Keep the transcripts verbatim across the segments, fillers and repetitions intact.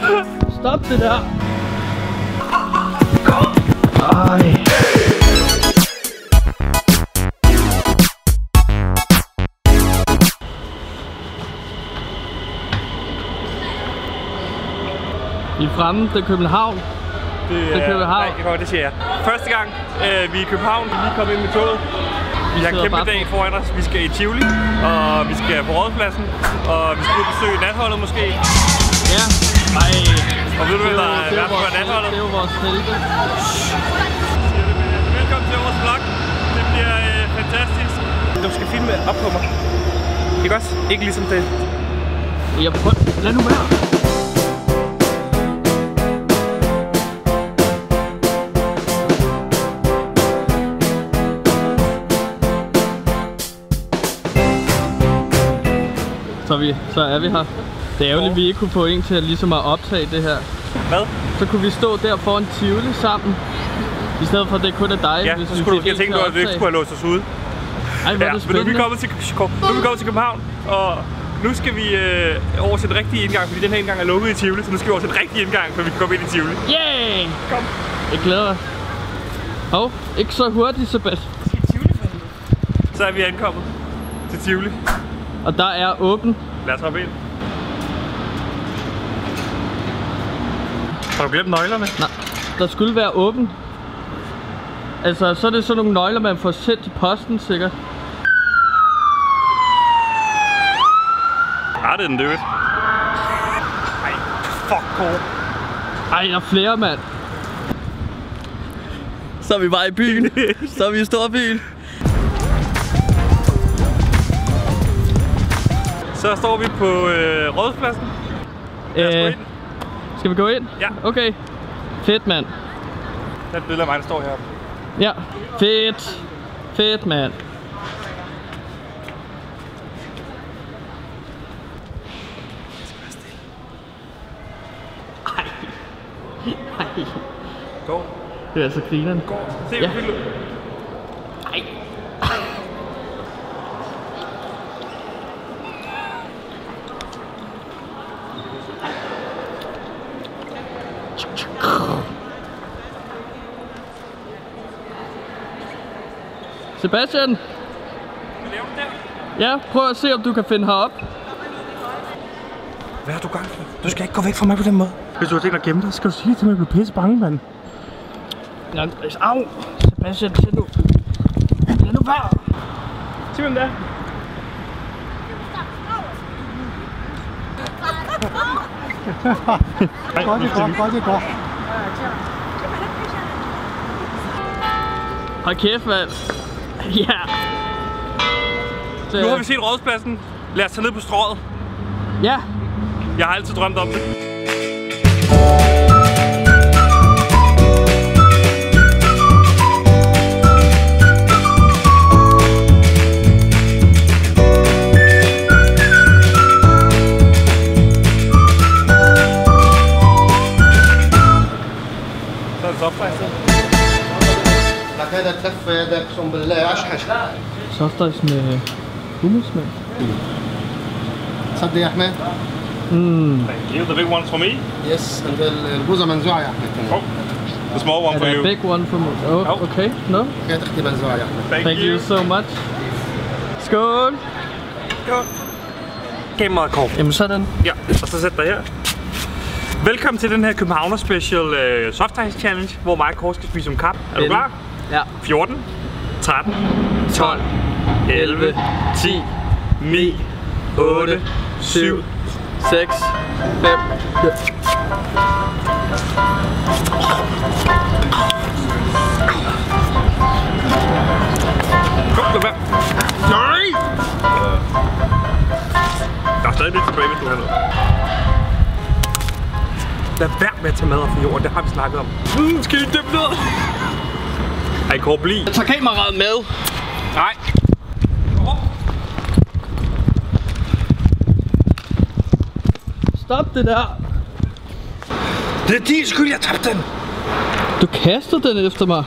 Stop det der. Ej. Vi er fremme, det er København. Det er, det er København. Nej, det siger jeg. Første gang øh, vi er i København, vi er lige kommet ind med toget. Vi har en kæmpe dag foran os. Vi skal i Tivoli, og vi skal på Rådhuspladsen, og vi skal ud besøge natholdet måske. Ja. Ej. Og ved du, hvad der er værd for natholdet? Det er jo vores helte. Velkommen til vores vlog. Det bliver øh, fantastisk. Du skal filme op på mig. Ikke også? Ikke ligesom det. Jeg prøver. Lad nu være. Så, vi, så er vi her. Det er ærgerligt, at vi ikke kunne få en til at, ligesom at optage det her. Hvad? Så kunne vi stå der foran Tivoli sammen. I stedet for, at det kun er dig. Ja, hvis så skulle du, jeg tænkte, at vi ikke skulle have låst os ude. Ej, hvor er ja, det spændende. Men nu er vi kommet til, nu er vi kommet til København, og nu skal vi øh, over til den rigtige indgang, fordi den her indgang er lukket i Tivoli, så nu skal vi over til den rigtige indgang, for vi kan komme ind i Tivoli. Yay! Kom. Jeg glæder mig. Hov, ikke så hurtigt, Sebastian. Så er vi ankommet til Tivoli. Og der er åben. Lad os hoppe ind. Har du glemt nøglerne? Nej, der skulle være åben. Altså, så er det sådan nogle nøgler, man får sendt til posten, sikkert. Ah, det er den død. Ej, fuck cool. Ej, der er flere, mand. Så er vi bare i byen. Så er vi i storbyen. Så står vi på øh, Rådhuspladsen. Lad os gå ind. Skal vi gå ind? Ja. Okay. Fedt, mand. Der er et billede af mig, der står heroppe. Ja. Fedt. Fedt, mand. Ej. Ej. Gå. Det er altså grineren. Gå. Se, ja. Hvor vildt. Ej. Sebastian! Hvad laver du der? Ja, prøv at se, om du kan finde herop. Hvad har du gang i? Du skal ikke gå væk fra mig på den måde. Hvis du har tænkt at gemme dig, skal du sige til mig, at jeg bliver pisse bange, mand. Ja, au! Sebastian, se nu. Lad nu være! Sig hvem det er. Godt, det går, godt, det går. Hold kæft, mand. Ja. Nu har vi set Rådhuspladsen. Lad os tage ned på Strøget. Ja. Jeg har altid drømt om det. Så er det softdrinks. هذا تلف يدك اقسم بالله اشحش. Softdrinks med hummusmag. تصدق يا احمد؟ Mm. Thank you. The big one's for me. يس انت البوزه منزوعه يا احمد. Oh, the small one for A you. big one for me. Oh, Oh. okay. No? كده تختي منزوعه يا احمد. Thank, Thank you so much. Skål! Skål. Kameraet. Jamen sådan. Ja, og så sæt dig her. Velkommen til den her Københavner Special uh, Soft Ice Challenge, hvor mig og Kåre skal spise om kap. Er du klar? Ja. fjorten, tretten, tolv, elleve, ti, ni, otte, syv, seks, fem. Kom, lad være. Nej! Der er stadig lidt tilbage, hvis du har noget. Lad være med at tage mad fra jorden, det har vi snakket om. Mm, skal I dømme ned? Ej, Kåre, bliv. Jeg tager kameraet med. Nej. Stop det der. Det er din skyld, jeg tabte den. Du kastede den efter mig.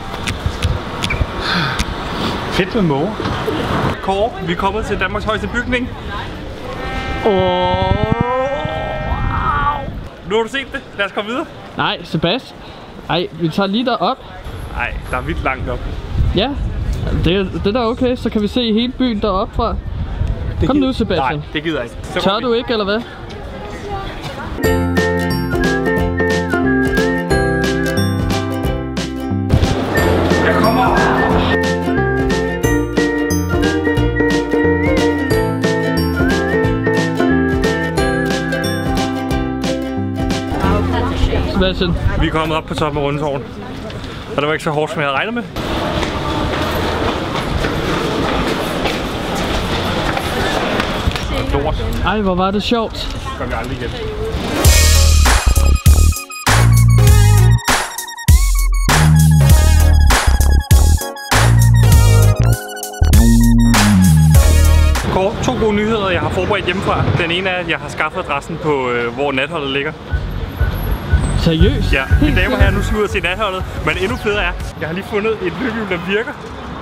Fedt med måger. Kåre, vi er kommet til Danmarks højeste bygning. Åh. Oh. Nu har du set det. Lad os komme videre. Nej, Sebastian. Ej, vi tager lige derop. Nej, der er vildt langt op. Ja, det, det er da okay. Så kan vi se hele byen deroppe fra. Kom nu, Sebastian. Nej, det gider jeg ikke. Så Tør du ikke, eller hvad? Jeg kommer! Sebastian. Vi er kommet op på toppen af Rundetårn. Og det var ikke så hårdt, som jeg havde regnet med. Lort. Ej, hvor var det sjovt. Det gør vi aldrig igen. Kort, to gode nyheder, jeg har forberedt hjemmefra. Den ene er, at jeg har skaffet adressen på, øh, hvor natholdet ligger. Seriøst? Ja, mine damer og herrer, nu skal vi ud og se natholdet. Men endnu federe er, jeg har lige fundet et løbehjul, der virker.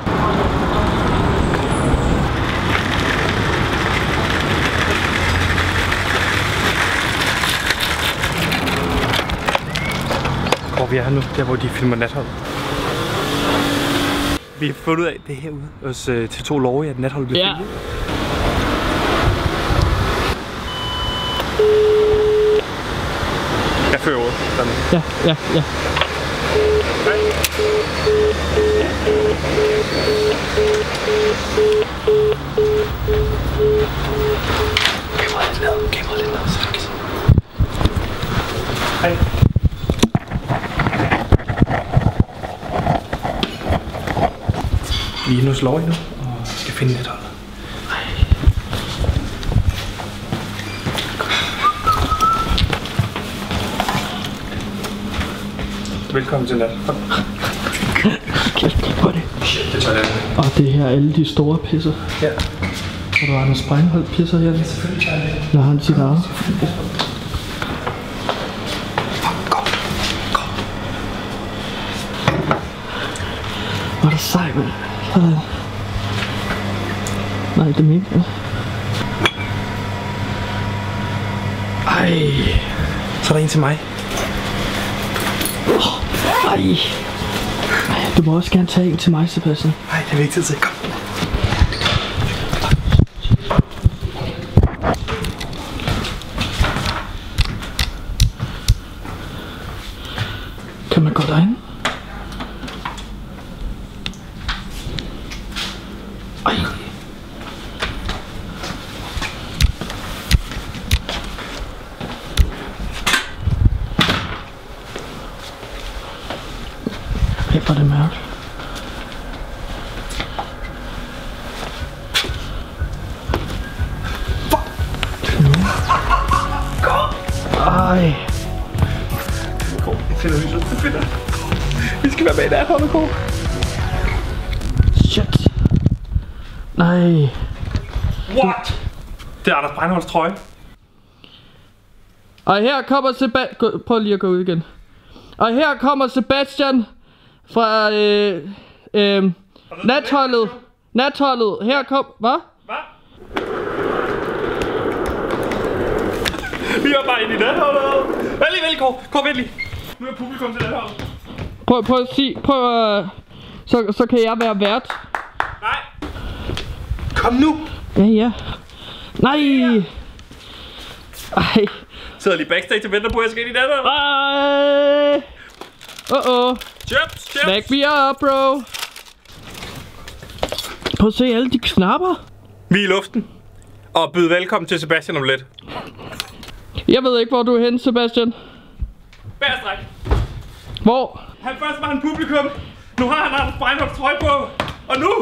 Hvor vi er nu, der hvor de filmer natholdet. Vi har fundet ud af, det herude hos uh, T to Lorge, at natholdet bliver ja. filmet. Jeg fører over. Sådan. Ja, ja, ja. Hej. Kameraet lidt ned, kameraet lidt ned, så jeg kan se. Hej. Vi er inde hos Lorge nu, og skal finde natholdet. Velkommen til nat. Kæft, hvor er det? Shit, det tager jeg. Og det her er alle de store pisser. Ja. Og der er Anders Breinholt pisser her. Selvfølgelig tager jeg det. Når han sit eget. Kom, kom. Hvor er det sej, mand. Nej, det er mega. Ej. Så er der en til mig. Ej. Ej, du må også gerne tage en til mig, Sebastian. Nej, det er vigtigt at se. Kom. Kan man gå derind? Ej. Ej, hvor er det mørkt. Ej. Jeg finder lyset. Jeg finder. Vi skal være med i natholdet, Kåre. Shit. Nej. What? Det er Anders Breinholts trøje. Og her kommer Sebastian. Prøv lige at gå ud igen. Og her kommer Sebastian fra øh, øh, natholdet. Natholdet. Her kom. Hvad? Hvad? Vi er bare inde i natholdet. Vent lige, vent lige, Kåre. Kåre, vent lige. Nu er publikum til natholdet. Prøv, prøv at sige. Prøv at. Så, så kan jeg være vært. Nej. Kom nu. Ja, ja. Nej. Ej. Sidder lige backstage og venter på, at jeg skal ind i natholdet. Ej. Uh oh. Chips, chips. Back me up, bro. Prøv at se alle de knapper. Vi er i luften. Og byde velkommen til Sebastian om lidt. Jeg ved ikke, hvor du er henne, Sebastian. Bærestræk. Hvor? Han først var han publikum. Nu har han Anders Breinholts trøje på. Og nu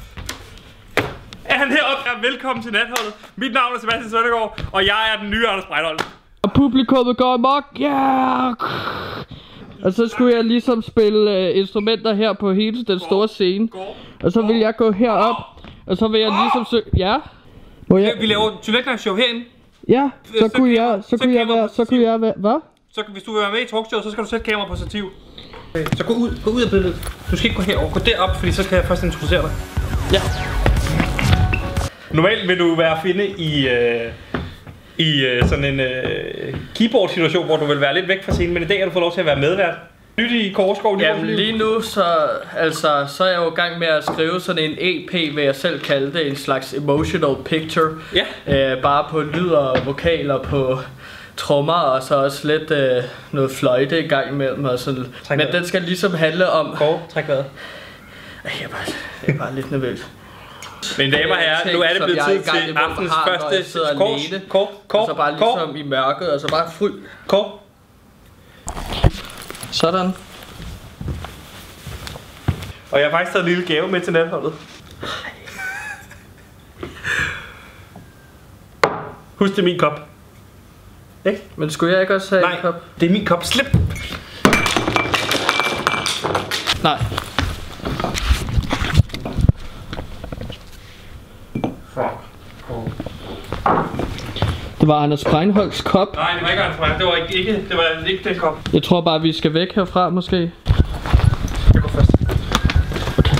er han heroppe. Ja, velkommen til natholdet. Mit navn er Sebastian Søndergaard, og jeg er den nye Anders Breinholt. Og publikummet går amok. Ja. Yeah. Og så skulle jeg ligesom spille øh, instrumenter her på hele den store scene. Og så vil jeg gå herop. Og så vil jeg ligesom søge. Ja. Må jeg? Vi laver Toilet Show herinde. Ja, så kunne jeg, så kunne jeg være, så kunne jeg være, hvad? Så hvis du vil være med i talkshowet, så skal du sætte kamera på stativ. Så gå ud, gå ud af billedet. Du skal ikke gå herover, gå derop, fordi så skal jeg først introducere dig. Ja. Normalt vil du være at finde i, øh, i øh, sådan en øh, keyboard-situation, hvor du vil være lidt væk fra scenen, men i dag har du fået lov til at være medvært. Nyt i Korsgaard. Jamen lige nu, så, altså, så er jeg jo i gang med at skrive sådan en E P, vil jeg selv kalde det, en slags emotional picture. Ja. Øh, bare på lyd og vokaler på trommer, og så også lidt øh, noget fløjte i gang imellem. Og sådan. Men vejret. Den skal ligesom handle om... Kåre, træk vejret. Jeg er bare, jeg er bare lidt nervøs. Men damer og herrer, nu er det blevet tid til aftens første kors. Kors, kors, og så bare ligesom i mørket, og så bare fry. Kors. Sådan. Og jeg har faktisk taget en lille gave med til natholdet. Husk, det er min kop. Ikke? Men skulle jeg ikke også have Nej, en kop? det er min kop. Slip! Nej. Det var Anders Breinholts kop. Nej, det var ikke Anders Breinholt. Det var ikke, ikke, det var ikke den kop. Jeg tror bare, vi skal væk herfra, måske. Jeg går først. Okay.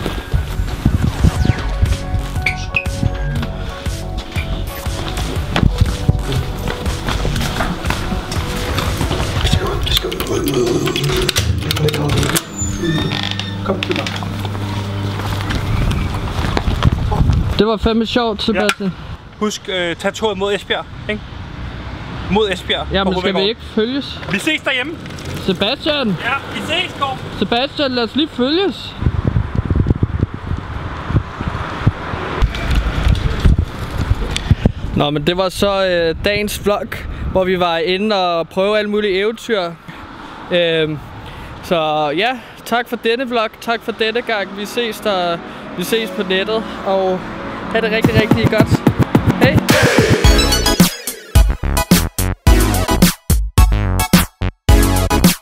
Kom, til mig. Det var fandme sjovt, Sebastian. Ja. Husk, øh, tag toget mod Esbjerg, ikke? Mod Esbjerg. Jamen, skal vi ikke følges? Vi ses derhjemme. Sebastian! Ja, vi ses, Kåre. Sebastian, lad os lige følges. Nå, men det var så øh, dagens vlog, hvor vi var inde og prøve alle mulige eventyr. Øh, så ja, tak for denne vlog, tak for denne gang. Vi ses der, vi ses på nettet, og ha' det rigtig, rigtig godt. Hej!